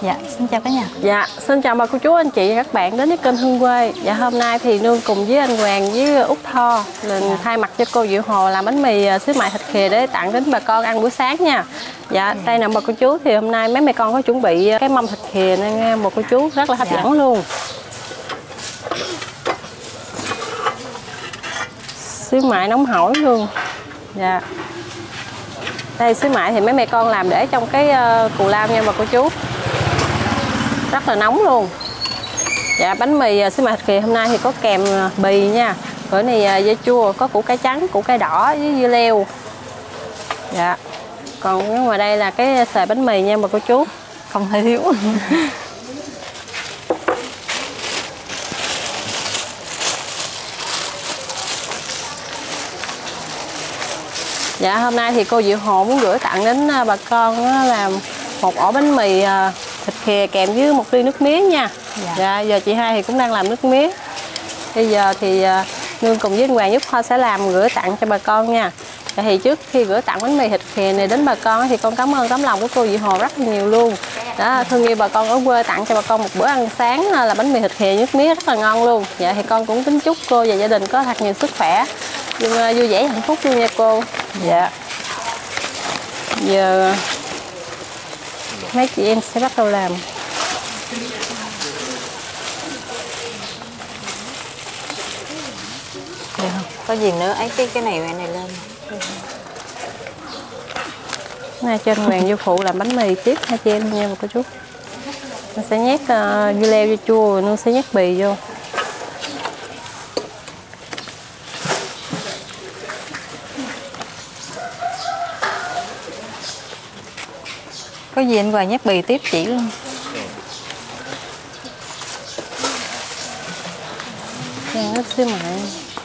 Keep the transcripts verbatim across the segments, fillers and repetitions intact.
Dạ, xin chào cả nhà. Dạ, xin chào bà cô chú anh chị và các bạn đến với kênh Hương Quê. Dạ, hôm nay thì Nương cùng với anh Hoàng với Út Tho mình dạ. thay mặt cho cô Diệu Hồ làm bánh mì xíu mại thịt khìa để tặng đến bà con ăn buổi sáng nha. Dạ, đây nè bà cô chú, thì hôm nay mấy mẹ con có chuẩn bị cái mâm thịt khìa nên bà cô chú rất là hấp dạ. dẫn luôn. Xíu mại nóng hổi luôn. Dạ. Đây xíu mại thì mấy mẹ con làm để trong cái cù lao nha bà cô chú. Rất là nóng luôn. Dạ, bánh mì xíu mại thịt khìa hôm nay thì có kèm bì nha. Bữa này dưa chua, có củ cải trắng, củ cải đỏ với dưa leo. Dạ. Còn ngoài đây là cái xề bánh mì nha bà cô chú. Không thể thiếu. Dạ, hôm nay thì cô Diệu Hồ muốn gửi tặng đến bà con là một ổ bánh mì thịt khìa kèm với một ly nước mía nha. Dạ. Dạ, giờ chị hai thì cũng đang làm nước mía. Bây giờ thì Nương cùng với anh Hoàng giúp Tho sẽ làm gửi tặng cho bà con nha. Dạ, thì trước khi gửi tặng bánh mì thịt khìa này đến bà con thì con cảm ơn tấm lòng của cô Diệu Hồ rất là nhiều luôn. Đó, thương yêu bà con ở quê tặng cho bà con một bữa ăn sáng là bánh mì thịt khìa nước mía rất là ngon luôn. Dạ, thì con cũng kính chúc cô và gia đình có thật nhiều sức khỏe, vui vẻ hạnh phúc luôn nha cô. Dạ. Giờ mấy chị em sẽ bắt đầu làm. Được không? Có gì nữa ấy cái cái này này lên. Nay cho anh Hoàng vô phụ làm bánh mì tiếp hai chị em nha cô chú. Mình sẽ nhét uh, dưa leo, dưa chua, Nương sẽ nhét bì vô. Có gì anh Hoàng nhét bì tiếp chỉ luôn. Chan ít xíu mại.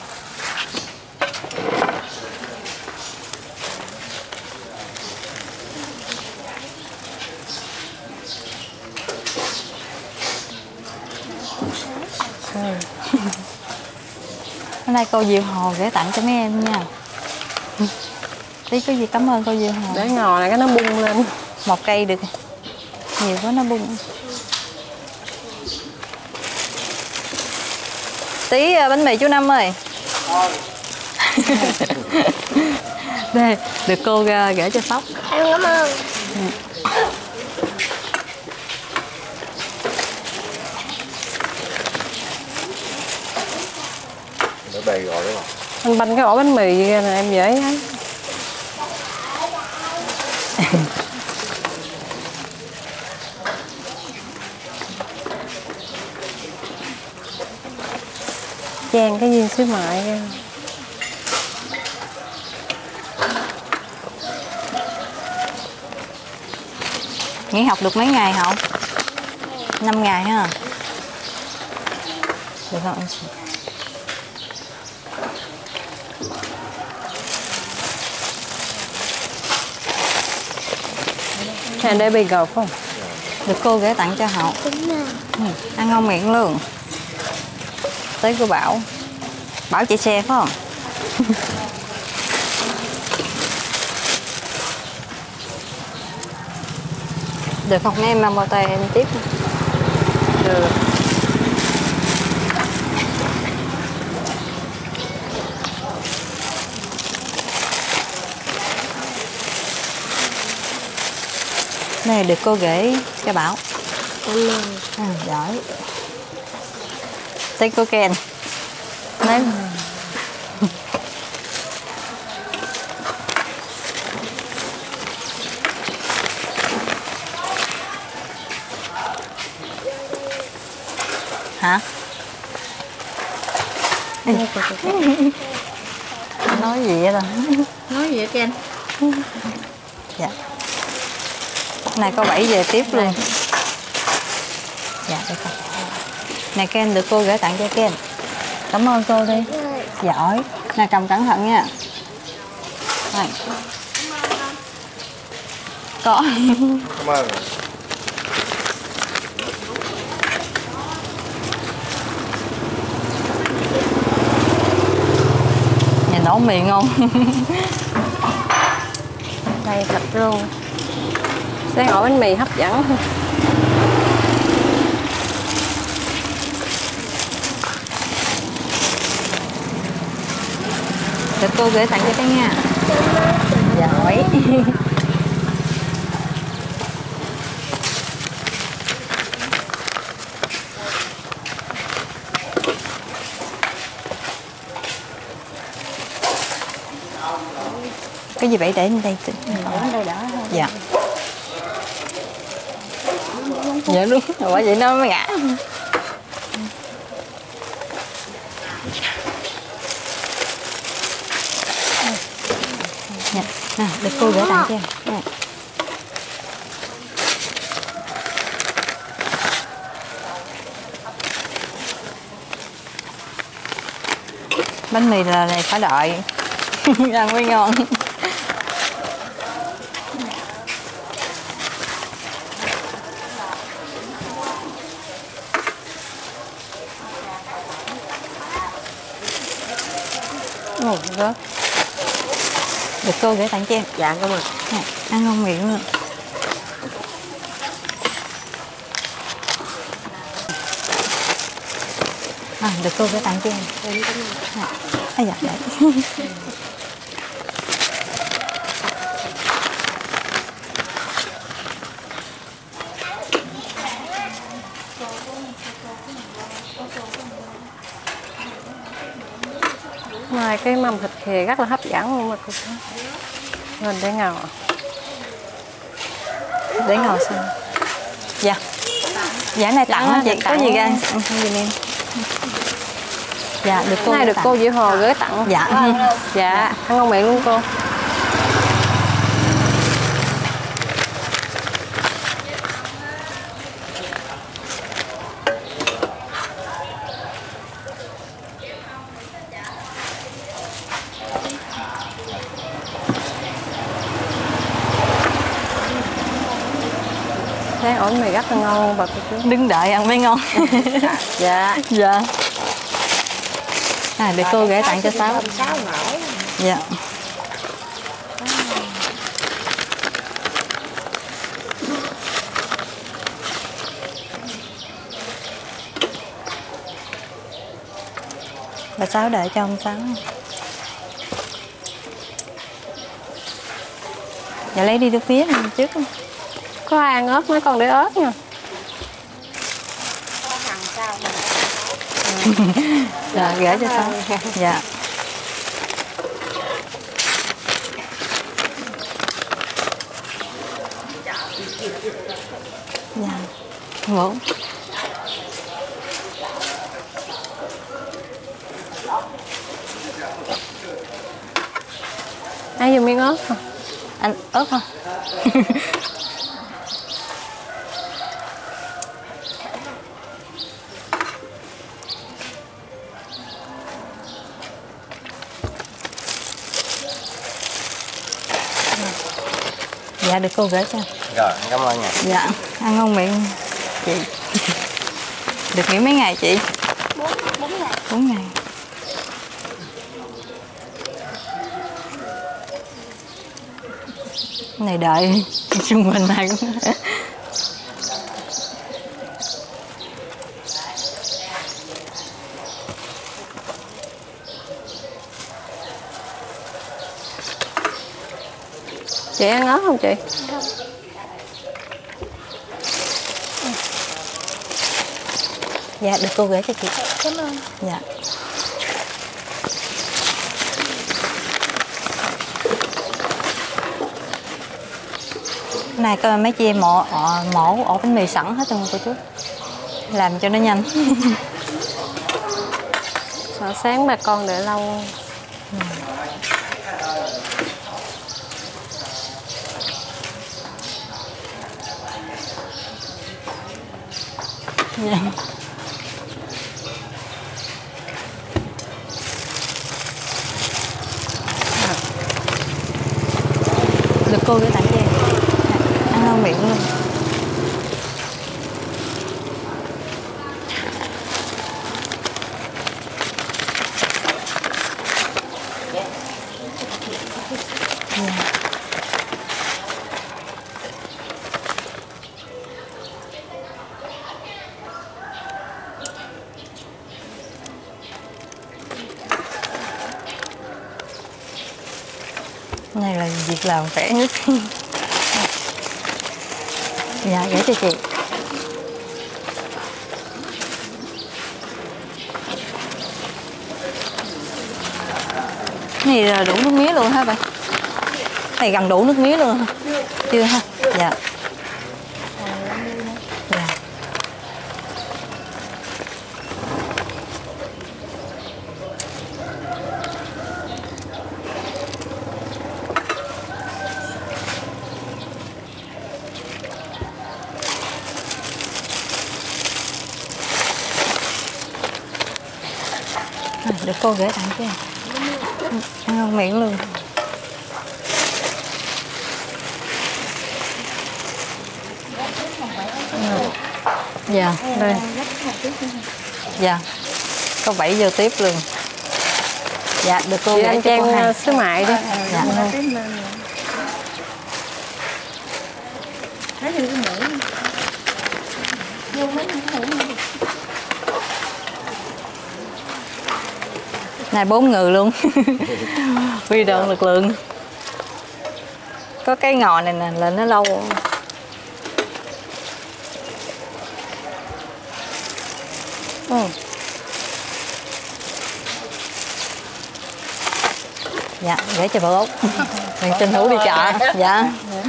Hôm nay cô Diệu Hồ gửi tặng cho mấy em nha. Tí có gì cảm ơn cô Diệu Hồ. Để ngò này cái nó bung lên. Một cây được. Nhiều quá nó bung. Tí bánh mì chú Năm ơi. Đây, được cô gửi cho Sóc. Em cảm ơn. Để bày gọi đúng không? Anh banh cái ổ bánh mì này em dễ ấy. Chan cái viên xíu mại ra. Nghỉ học được mấy ngày không? năm ngày ha. Được không anh chị? Cái để bì gọt không? Được cô gửi tặng cho Hậu. Ừ, ăn ngon miệng luôn. Tới cô Bảo. Bảo chạy xe phải không? Được không em mang bao tay em tiếp. Được. Này được cô gửi cho Bảo. Cảm ơn. À, giỏi. Tới cô Ken. Đấy. Hả? Nói gì vậy rồi? Nói gì vậy Ken? Dạ. Này cô Bảy về tiếp luôn. Dạ, được rồi. Này Ken được cô gửi tặng cho Ken. Cảm ơn cô đi. Giỏi. Này cầm cẩn thận nha. Này. Có. Cảm ơn. Nhìn nấu mì ngon. Đây thịt luôn. Sáng ổ bánh mì hấp dẫn. Được cô gửi tặng cho cái nha. Giỏi. Cái gì vậy để lên đây tự ở đây đỡ thôi. Dạ. Dạ đúng. Bởi vậy nó mới ngã. Dạ. Nè, được cô gửi tặng cho em. Nè. Bánh mì là này phải đợi. Ăn mới ngon. Ồ, rớt. Được cô gửi tặng cho em. Dạ cảm ơn. Nè, ăn ngon miệng luôn. À, được cô gửi tặng cho em. Nè, à, dạ đấy. Ngoài cái mâm thịt khìa rất là hấp dẫn luôn mà cô thấy. Rồi để ngầu. Để ngồi xem. Dạ. Dạ này tặng hả chị? Có gì ra? Không gì em. Dạ, được cô. Này được tặng. cô Diệu Hồ gửi tặng. Dạ. Dạ, ăn ngon miệng luôn cô. Thấy ổi mì rất là ngon luôn bà cô chú. Đứng đợi ăn mới ngon. Dạ. Dạ. À, để cô gửi tặng cho Sáu. Dạ. Bà Sáu đợi cho ông Sáu. Dạ lấy đi nước mía trước. Có ai ăn ớt mấy con để ớt nha. Dạ, gửi cho Sáu. Dạ. Dạ. Ngủ. Ai dùng miếng ớt hả? Anh ớt không? Dạ được cô gửi cho. Rồi, cảm ơn nha. Dạ, ăn ngon miệng chị. Được nghỉ mấy ngày chị? Bốn ngày. Bốn ngày. Này đợi xung quanh này cũng. Chị ăn ớt không chị? Dạ được cô gửi cho chị. Cảm ơn. Dạ. Này coi mấy chị em mổ, mổ ổ bánh mì sẵn hết rồi cô chú. Làm cho nó nhanh. Sợ sáng bà con để lâu. Ừ. Dạ. Được cô gửi tặng cho em. Ăn ngon miệng luôn. Yeah. là việc làm khỏe nhất. Dạ, gửi cho chị. Này là đủ nước mía luôn hả bạn? Này gần đủ nước mía luôn hả? Chưa ha? Dạ. Dạ. À, được cô gửi tặng cho em. Ăn ngon miệng luôn. Dạ, đây. Dạ. Có bảy giờ tiếp luôn. Dạ, được cô Chị gửi ăn cho cô chan hai. sứ mại đi. Dạ. Thấy thì cái mũi vô mấy cái mũi Này bốn người luôn. Huy động lực lượng. Có cái ngò này nè là nó lâu. Ừ. Dạ, để cho bà Út. Mình tranh thủ đi chợ. Dạ.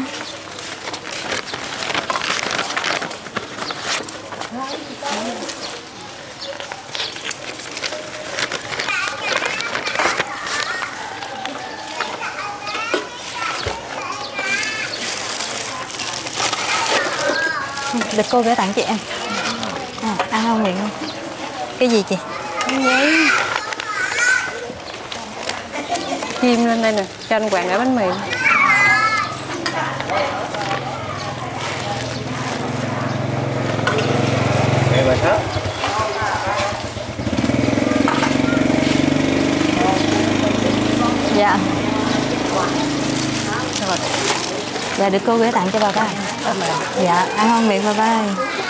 Được cô gửi tặng chị em. À, ăn không miệng luôn. Cái gì chị? Giấy. Chim lên đây nè, cho anh Hoàng ở bánh mì. Em là khác. Dạ. Dạ được cô gửi tặng cho bà ba. Dạ, ăn ngon miệng bà ba.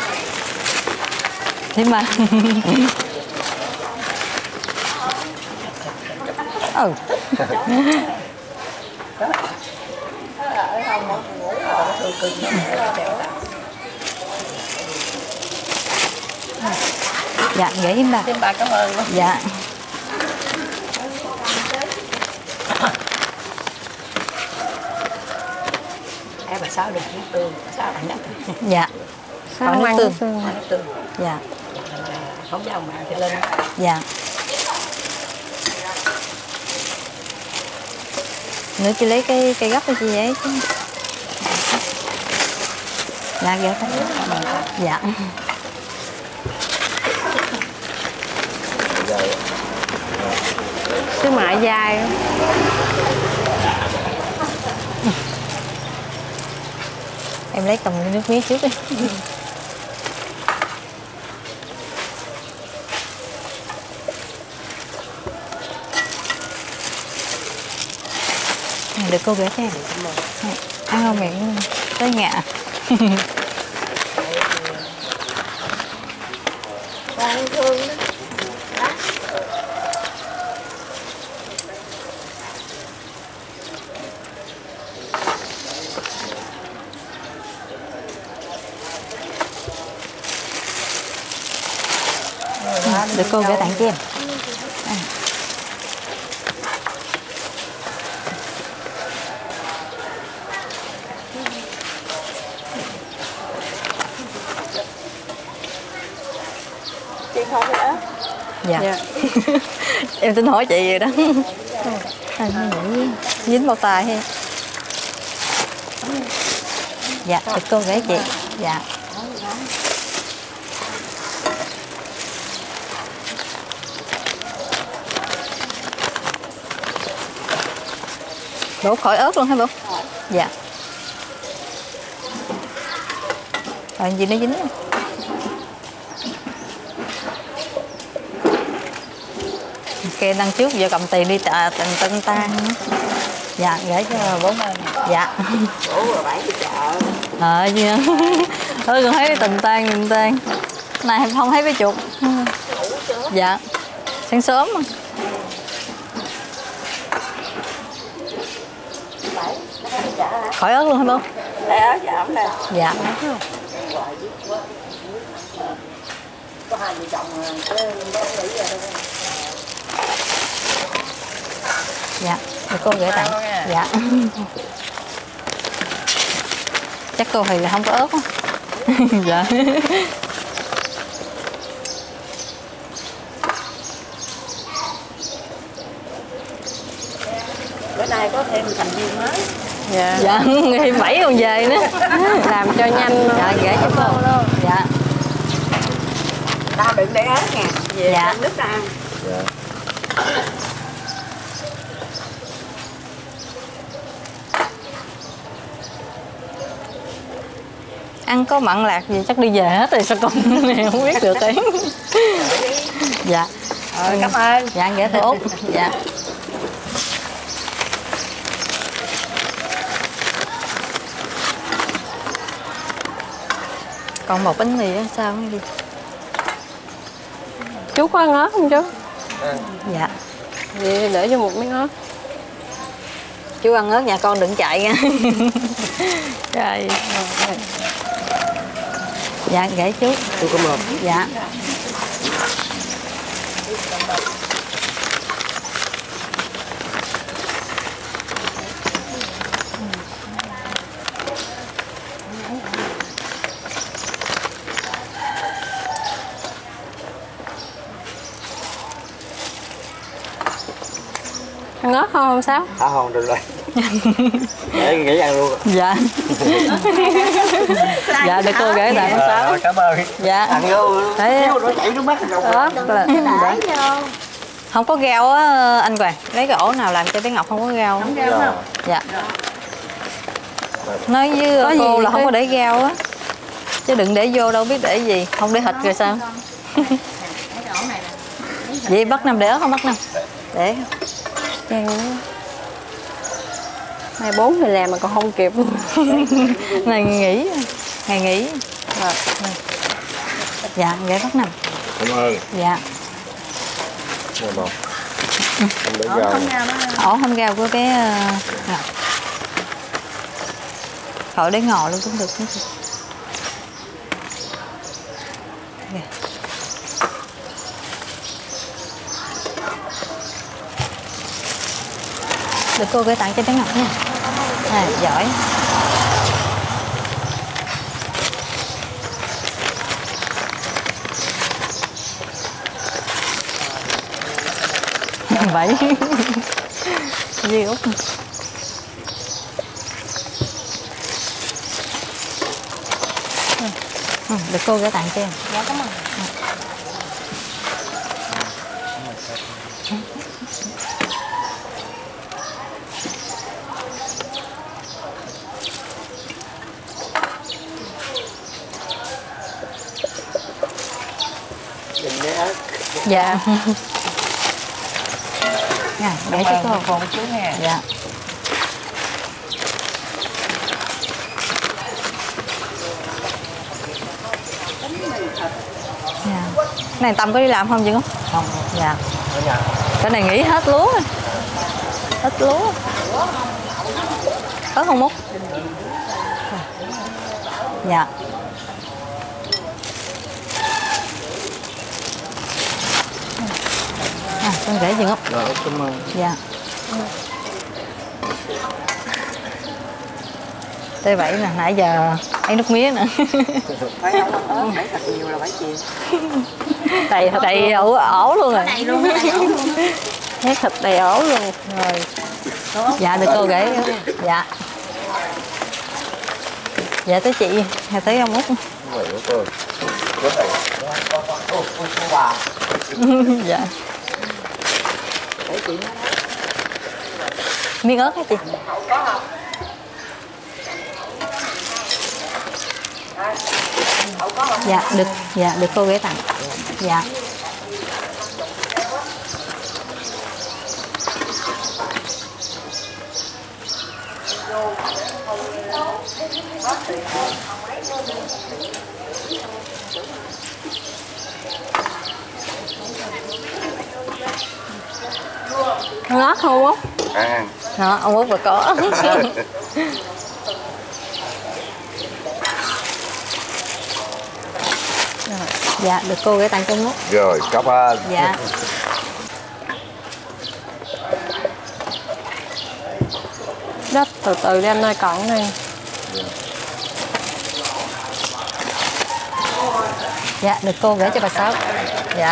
Thế mà. Ừ. Dạ, gửi em bà. Xin bà cảm ơn. Dạ. Em bà Sáu được nước tương, Sáu ăn đất. Dạ. Sao nước ăn tương. nước tương? Nước tương. Dạ. Không dầu mà cho lên. Dạ. Nữa chị lấy cái cây gấp cho chị ấy chứ. Dạ, gửi tặng. Dạ. Sứ mại dai. Em lấy cầm nước mía trước đi. Được cô gửi cho em. Ăn ngon miệng luôn. Tới nhà. Con thương đó. Được cô gửi tặng cho em. À. Chị không nữa. Dạ. Dạ. Em xin hỏi chị vậy đó. À, nghĩ dính bao tay hay. Dạ, được cô gửi chị. Dạ. Đổ khỏi ớt luôn hả bố? Dạ. Rồi gì nó dính không? Ok, đăng trước giờ cầm tiền đi chợ tình tân tan. Dạ, gửi cho bố ơi. Dạ. Bố rồi bán đi chợ. Ờ gì nữa. Thôi còn thấy tình tan tình tan. Này không thấy bé chuột. Dạ. Sáng sớm mà. Bảy Khỏi ớt luôn hả bố? Đây ớt dạ ổng đây. Dạ. Có hai vợ chồng cái bố nghĩ rồi đâu. Dạ, để cô gửi tặng. Dạ. Chắc cô thì là không có ớt á. Dạ. Bữa nay có thêm thành viên mới. Dạ. Dạ, ngày bảy còn về nữa. Làm cho nhanh. Dạ, gửi cho cô. Dạ. Tao đừng để ớt nè. Về Dạ. nước ra ăn. Dạ. Ăn có mặn lạc gì chắc đi về hết rồi sao con không biết được ấy. Dạ. Rồi, cảm ơn. Dạ, ghé tốt. Dạ. Còn một bánh mì á, sao không đi? Chú có ăn ớt không chú? Dạ. Vậy để cho một miếng ớt. Chú ăn ớt nhà con đừng chạy nha. Rồi. Dạ, gửi chú. Chú cảm ơn. Dạ. Ăn ớt không không sao? À không, được rồi. Để nghĩ ăn luôn. Dạ. Dạ, để cô gửi tặng sáu. Cảm ơn. Dạ. Ăn vô. Đấy. Nó chảy nước mắt rồi. Đó, là, dạ. Không có rau á anh Hoàng, lấy cái ổ nào làm cho bé Ngọc không có rau. Không rau không? Dạ. Nói với Có cô gì là không thế? có để rau á, chứ đừng để vô đâu biết để gì, không để thịt rồi sao? Vậy bắt năm để ớt không bắt năm? Để. Ngày bốn thì làm mà còn không kịp. Này nghỉ, ngày nghỉ. Rồi. Dạ, để bắt năm. Cảm ơn. Dạ. Rồi bò. Không để rau. Ổ không rau của bé uh, Ngọc. Khỏi để ngò luôn cũng được. Cũng được. Dạ. Được cô gửi tặng cho bé Ngọc nha. À, giỏi. Vậy. Duy Út. Ừ, được cô gửi tặng cho em. Dạ cảm ơn. Đừng để ớt. Dạ. Dạ, để cho cô. Còn chú nghe. Dạ. Dạ. Cái này Tâm có đi làm không chị? Không. Dạ. Ở nhà. Cái này nghỉ hết lúa rồi. Hết lúa. Có không Mút? Dạ. À, con rể chị Ngọc. Rồi, cảm ơn. Dạ. Tới vậy nè, nãy giờ ấy nước mía nữa. Phải không ăn ớt, phải thật nhiều là phải chịu. Đầy đầy ổ, ổ luôn rồi. Này luôn, này ổ luôn. Hết thịt đầy ổ luôn. Rồi. Dạ được cô gửi. Dạ. Dạ tới chị, hay tới ông Út. Vậy đó cô. Rất là. Dạ. Để chị nó. Miếng ớt hả chị? Dạ được, dạ được cô gửi tặng. Dạ. Ngót không Út? À. Đó, ông Út và có. Dạ, được cô gửi tặng cho Út. Rồi, cảm ơn. Dạ. Đất từ từ đi anh ơi, còn này. Dạ, được cô gửi cho bà Sáu. Dạ.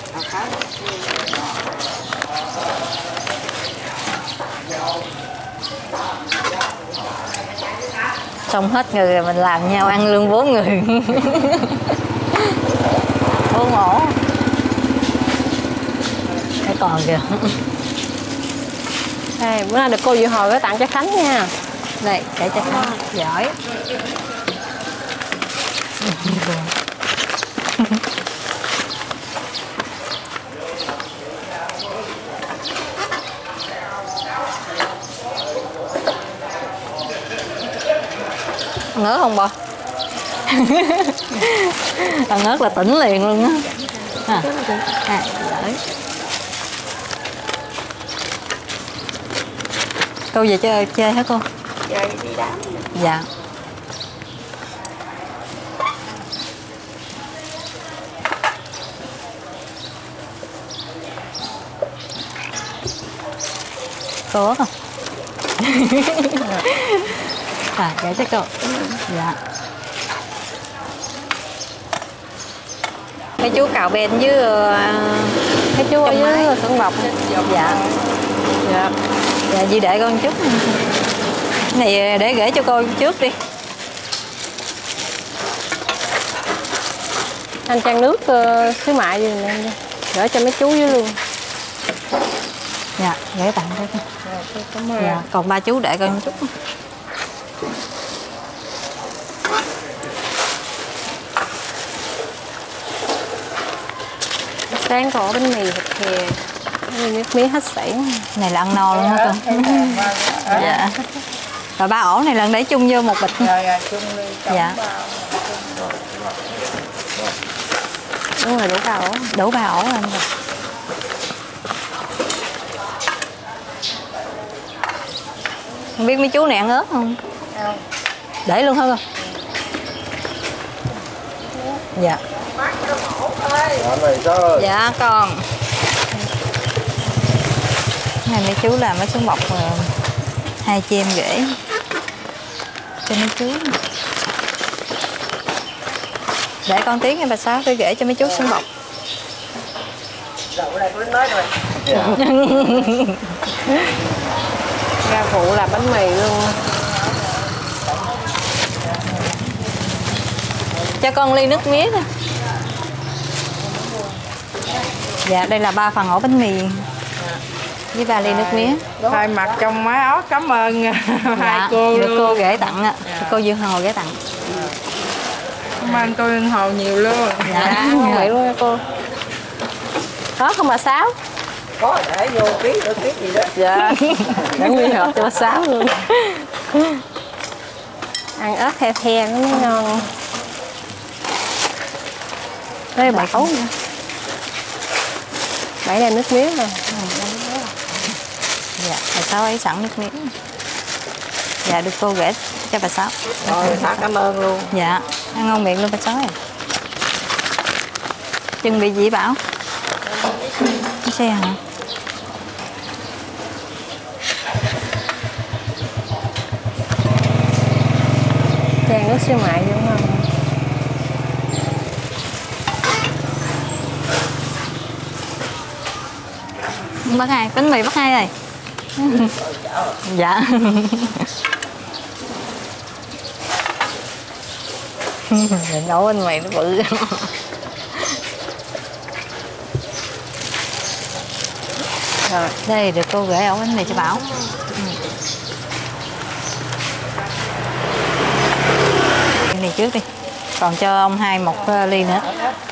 Xong hết người rồi mình làm nhau ăn lương bốn người. Bốn ổ. Cái còn kìa. Đây, bữa nay được cô Diệu Hồi gửi tặng cho Khánh nha. Đây, để cho Khánh. Giỏi. Ngớt không bà? Ăn ngớt là tỉnh liền luôn á. À, à, giỏi. Cô về chơi chơi hả cô? Chơi đi đám. Dạ. Cô ớt không? À, dạ cho cô. Dạ. Mấy chú cào bên với uh, Mấy chú ở dưới sân bọc. dạ. Dạ. Dạ, chị để con chút. Này để gửi cho cô trước đi. Anh chan nước uh, xíu mại gì nè anh, gửi cho mấy chú dưới luôn. Dạ, gửi tặng cho con. Cảm ơn. Dạ, còn ba chú để con chút. Sáng có bánh mì thịt khè, nước miếng hết sảy. Này là ăn no luôn hả con? Dạ. Rồi ba ổ này lần để chung vô một bịch. Rồi, rồi, chung đi. Dạ. Đúng rồi, đủ ba ổ. Đủ ba ổ anh rồi. Không biết mấy chú này ăn ớt không? Không. Để luôn hả con? Dạ. Dạ này sao? Dạ con. Này mấy chú làm ở xuống bọc uh, hai chị em gửi cho mấy chú. Để con tiếng nha bà Sáu, tôi gửi cho mấy chú xuống bọc. Đậu đây cũng nói rồi. Dạ. Ra phụ làm bánh mì luôn. Cho con ly nước mía thôi. Dạ, đây là ba phần ổ bánh mì với ba ly nước mía. Thay mặt trong máy áo cảm ơn Dạ, hai cô được luôn. cô gửi tặng ạ. Cô Dương Hồ gửi tặng. Cảm ơn cô Dương Hồ nhiều luôn. Dạ, Ngon miệng luôn nha cô. Có không bà Sáu? Có để vô ký nữa ký gì đó. Dạ. Để nguyên hộp cho bà Sáu luôn. Ăn ớt the the nó mới ngon. Đây bảo nữa. Bảy là nước miếng rồi. Dạ, bà Sáu ấy sẵn nước miếng. Dạ, được cô gửi cho bà Sáu. Rồi, thả cảm ơn luôn. Dạ, ăn ngon miệng luôn bà Sáu ơi. Chuẩn bị gì Bảo? Cái xe hả? Chan nước xíu mại vô ngon. Bác Hai, bánh mì bác Hai ơi. Dạ. Mình nấu bánh mì nó bự. Rồi, đây được cô gửi ổ bánh mì cho Bảo. Cái này trước đi. Còn cho ông Hai một ly nữa.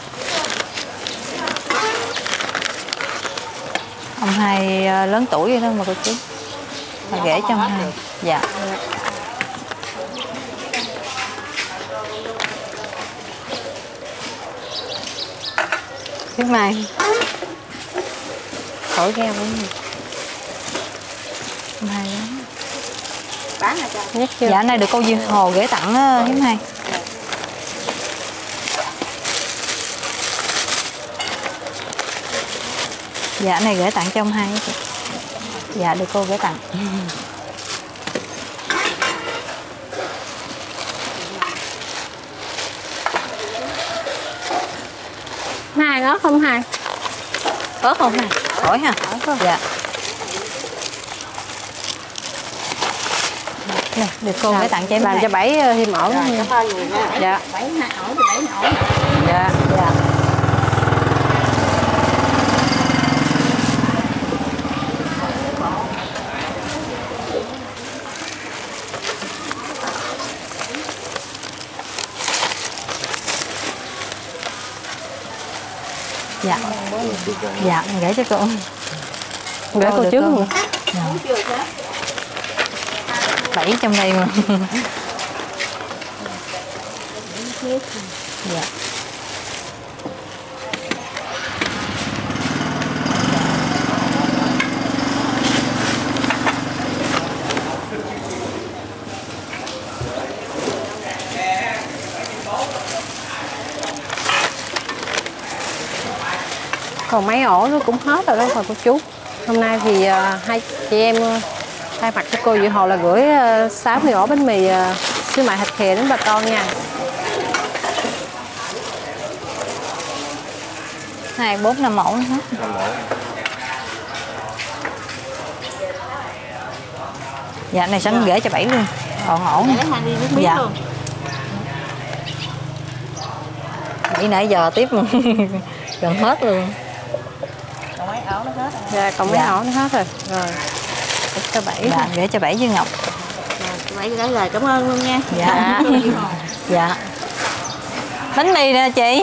Ông Hai lớn tuổi rồi đó mà cô chú. Mà gửi cho ông Hai. Dạ. Biết mai. Khỏi gheo với gì. Ông Hai lắm. Bán hả cha? Nhắc chưa? Dạ, nay được cô Dương Hồ gửi tặng hiếm Hai. Dạ này gửi tặng cho ông hai. Dạ được cô gửi tặng. Hai ớt không hai? Ớt không hai? Hỏi ha. Dạ. Này, được cô gửi tặng cho em. Làm cho bảy thêm ổ. Cảm ơn nhiều nha. Dạ. Bảy hai ổ thì bảy ổ. Dạ. Dạ. Dạ. Dạ, mình gửi cho cô. Gửi cô trước luôn. Bảy trong đây mà. Dạ. Còn mấy ổ nó cũng hết rồi đó rồi cô chú. Hôm nay thì uh, hai chị em uh, thay mặt cho cô Diệu Hồ là gửi uh, sáu mươi ổ bánh mì uh, xíu mại thịt khè đến bà con nha. Hai, bốn, năm mẫu nữa hết. Dạ này sẵn gửi cho bảy luôn. Còn ổn. Để hai đi nước miếng Dạ. luôn. Bảy nãy giờ tiếp gần hết luôn. Còn mấy ổ nó hết rồi. Dạ, còn mấy Dạ. ổ nó hết rồi. Rồi. Gửi cho bảy. Dạ, gửi cho bảy với Ngọc. Rồi, bảy gửi lời cảm ơn luôn nha. Dạ. Dạ. Bánh mì nè chị.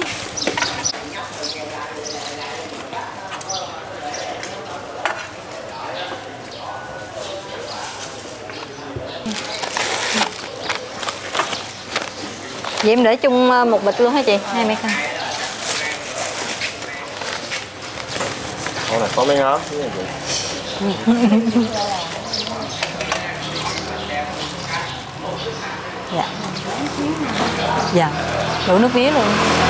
Vậy em để chung một bịch luôn hả chị? Hai mấy cân. Con này có mấy ớt chứ chị? Dạ. Dạ. Đủ nước mía luôn.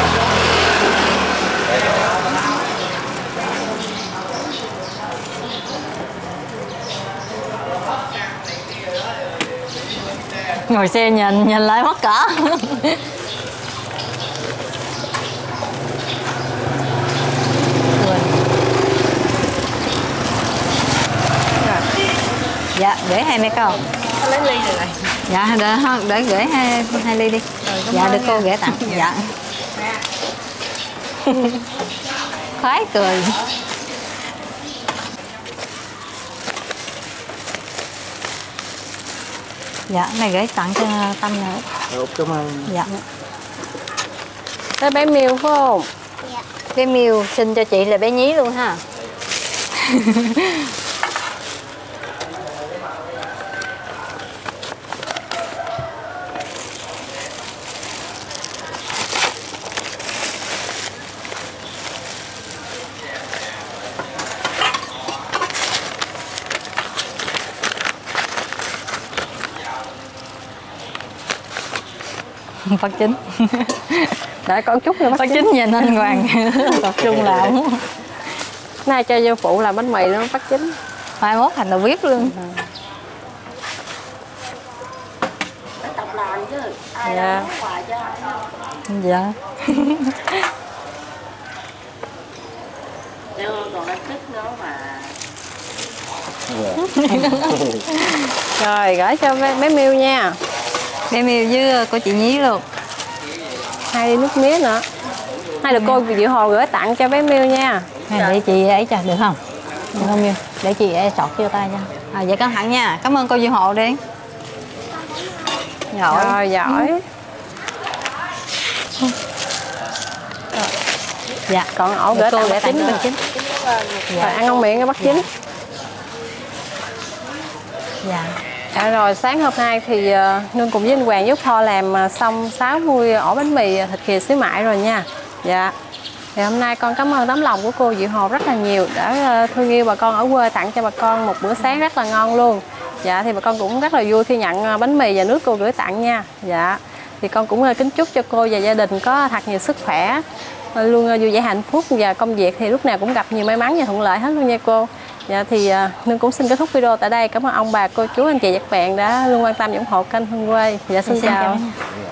Ngồi xe nhìn nhìn lại mất cả. Dạ, để hai mấy con. Lấy ly rồi này. Dạ, để, để gửi hai, hai ly đi. Dạ, được cô gửi tặng. Dạ. Khoái cười. Dạ, này gửi tặng cho Tâm nữa. Út cảm ơn. Dạ. Tới bé Miêu phải không? Dạ. Bé Miêu xin cho chị là bé Nhí luôn ha. Phát Chính. Để con chút nữa Phát Chính nhìn anh Hoàng tập trung làm. Nay cho vô phụ làm bánh mì nó Phát Chính. Mai mốt thành đầu bếp luôn. Phải tập làm chứ. Ai Dạ. đâu nấu hoài cho ai đâu. Dạ. Nếu còn đang thích nó mà. Rồi gửi cho bé, bé Miêu nha. Bé Miêu với cô chị Nhí luôn. Hai ly nước mía nữa. Hai được cô Diệu Hồ gửi tặng cho bé Miêu nha. Này, để chị ấy cho được không? Được không Miêu? Để chị ấy sọt vô tay cho. À, vậy cẩn thận nha. Cảm ơn cô Diệu Hồ đi. Giỏi. Rồi giỏi. Dạ. Còn ổ Được gửi cô tặng gửi Bác tặng Chính. cho Bác Chính. Rồi ăn ngon miệng nha Bác Chính. Dạ. À, rồi sáng hôm nay thì uh, Nương cùng với anh Hoàng giúp Tho làm uh, xong sáu mươi ổ bánh mì thịt khìa xíu mại rồi nha. Dạ. Thì hôm nay con cảm ơn tấm lòng của cô Diệu Hồ rất là nhiều đã uh, thương yêu bà con ở quê, tặng cho bà con một bữa sáng rất là ngon luôn. Dạ thì bà con cũng rất là vui khi nhận uh, bánh mì và nước cô gửi tặng nha. Dạ. Thì con cũng uh, kính chúc cho cô và gia đình có thật nhiều sức khỏe luôn vui vẻ hạnh phúc, và công việc thì lúc nào cũng gặp nhiều may mắn và thuận lợi hết luôn nha cô. Dạ thì Nương cũng xin kết thúc video tại đây. Cảm ơn ông bà, cô chú, anh chị, các bạn đã luôn quan tâm ủng hộ kênh Hương Quê. Dạ xin, xin chào. chào.